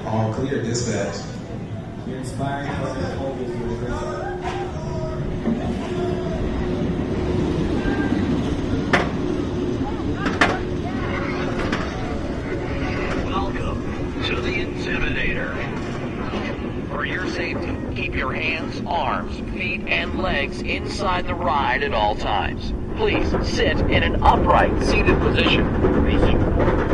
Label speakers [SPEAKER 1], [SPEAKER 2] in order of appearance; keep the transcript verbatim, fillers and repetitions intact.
[SPEAKER 1] All clear, dispatch.
[SPEAKER 2] You're inspiring others, always do a great job.
[SPEAKER 3] Welcome to the Intimidator. For your safety, keep your hands, arms, feet, and legs inside the ride at all times. Please sit in an upright seated position, facing forward.